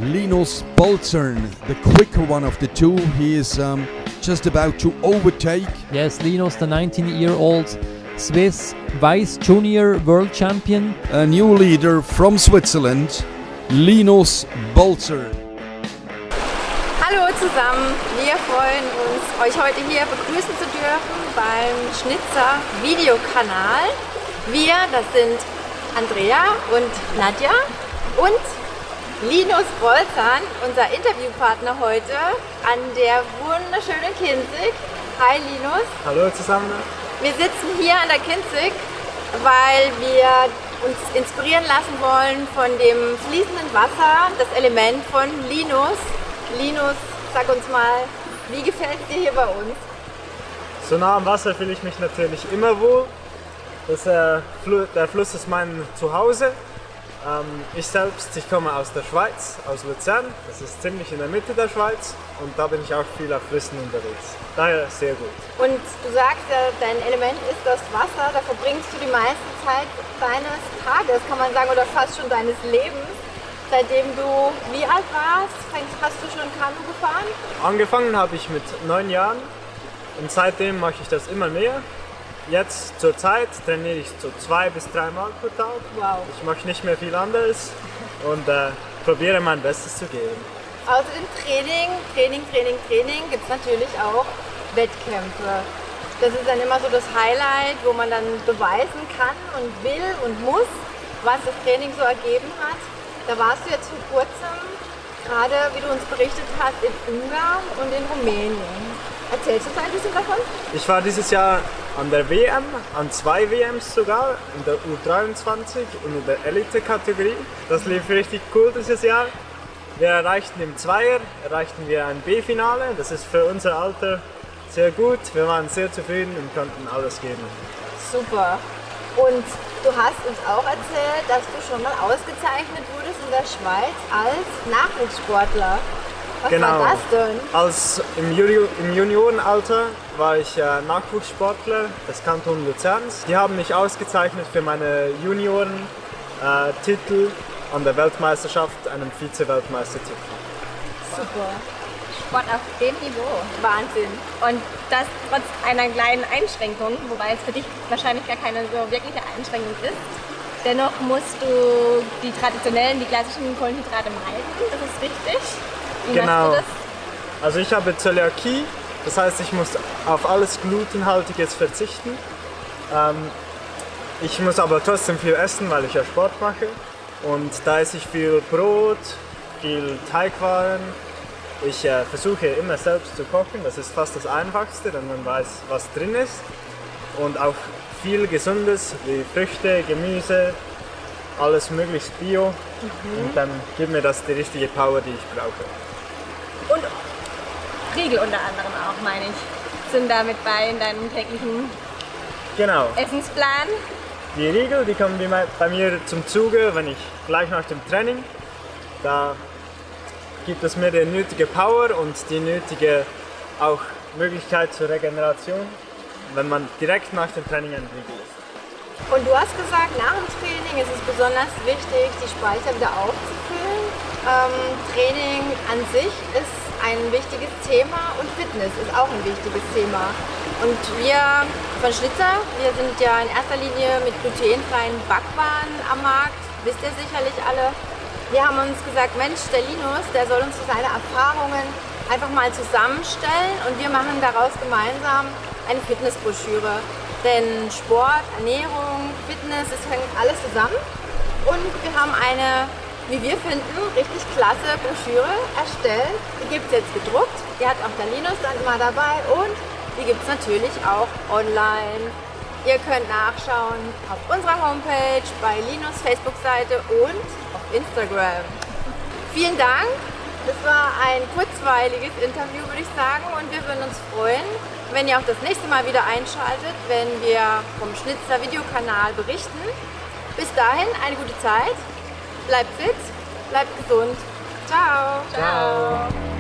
Linus Bolzern, the quicker one of the two. He is just about to overtake. Yes, Linus, the 19-year-old Swiss Vice Junior World Champion. A new leader from Switzerland, Linus Bolzern. Hallo zusammen, wir freuen uns, euch heute hier begrüßen zu dürfen beim Schnitzer Videokanal. Wir, das sind Andrea und Nadja und Linus Bolzern, unser Interviewpartner heute an der wunderschönen Kinzig. Hi Linus. Hallo zusammen. Wir sitzen hier an der Kinzig, weil wir uns inspirieren lassen wollen von dem fließenden Wasser, das Element von Linus. Linus, sag uns mal, wie gefällt es dir hier bei uns? So nah am Wasser fühle ich mich natürlich immer wohl. Der Fluss ist mein Zuhause. Ich komme aus der Schweiz, aus Luzern. Das ist ziemlich in der Mitte der Schweiz und da bin ich auch viel auf Flüssen unterwegs. Daher sehr gut. Und du sagst ja, dein Element ist das Wasser. Da verbringst du die meiste Zeit deines Tages, kann man sagen, oder fast schon deines Lebens. Seitdem du wie alt warst, hast du schon Kanu gefahren? Angefangen habe ich mit 9 Jahren und seitdem mache ich das immer mehr. Jetzt zur Zeit trainiere ich so 2 bis 3 Mal pro Tag. Wow. Ich mache nicht mehr viel anderes und probiere mein Bestes zu geben. Außer dem Training gibt es natürlich auch Wettkämpfe. Das ist dann immer so das Highlight, wo man dann beweisen kann und will und muss, was das Training so ergeben hat. Da warst du jetzt vor kurzem, gerade wie du uns berichtet hast, in Ungarn und in Rumänien. Erzählst du uns ein bisschen davon? Ich war dieses Jahr an der WM, an 2 WMs sogar, in der U23 und in der Elite-Kategorie. Das lief richtig cool dieses Jahr. Wir erreichten im Zweier ein B-Finale. Das ist für unser Alter sehr gut. Wir waren sehr zufrieden und konnten alles geben. Super. Und du hast uns auch erzählt, dass du schon mal ausgezeichnet wurdest in der Schweiz als Nachwuchssportler. Was war das denn? Im Juniorenalter war ich Nachwuchssportler des Kantons Luzerns. Die haben mich ausgezeichnet für meine Junioren-Titel an der Weltmeisterschaft, einem Vize-Weltmeistertitel. Super. Sport auf dem Niveau. Wahnsinn. Und das trotz einer kleinen Einschränkung, wobei es für dich wahrscheinlich gar keine so wirkliche Einschränkung ist. Dennoch musst du die klassischen Kohlenhydrate meiden, das ist richtig. Wie machst du das? Also ich habe Zöliakie, das heißt, ich muss auf alles Glutenhaltiges verzichten. Ich muss aber trotzdem viel essen, weil ich ja Sport mache. Und da esse ich viel Brot, viel Teigwaren. Ich versuche immer selbst zu kochen, das ist fast das Einfachste, denn man weiß, was drin ist. Und auch viel Gesundes wie Früchte, Gemüse, alles möglichst bio. Und dann gibt mir das die richtige Power, die ich brauche. Und Riegel unter anderem auch, meine ich, sind damit bei in deinem täglichen Essensplan. Die Riegel, die kommen bei mir zum Zuge, wenn ich gleich nach dem Training, da gibt es mir die nötige Power und die nötige auch Möglichkeit zur Regeneration, wenn man direkt nach dem Training ein Riegel isst. Und du hast gesagt, nach dem Training ist es besonders wichtig, die Speicher wieder aufzufüllen. Training an sich ist ein wichtiges Thema und Fitness ist auch ein wichtiges Thema. Und wir von Schnitzer, wir sind ja in erster Linie mit glutenfreien Backwaren am Markt, wisst ihr sicherlich alle. Wir haben uns gesagt, Mensch, der Linus, der soll uns seine Erfahrungen einfach mal zusammenstellen und wir machen daraus gemeinsam eine Fitnessbroschüre. Denn Sport, Ernährung, Fitness, das hängt alles zusammen. Und wir haben eine, wie wir finden, richtig klasse Broschüre erstellt. Die gibt es jetzt gedruckt. Die hat auch der Linus dann immer dabei und die gibt es natürlich auch online. Ihr könnt nachschauen auf unserer Homepage, bei Linus Facebook-Seite und auf Instagram. Vielen Dank. Das war ein kurzweiliges Interview, würde ich sagen, und wir würden uns freuen, wenn ihr auch das nächste Mal wieder einschaltet, wenn wir vom Schnitzer Videokanal berichten. Bis dahin eine gute Zeit, bleibt fit, bleibt gesund. Ciao. Ciao.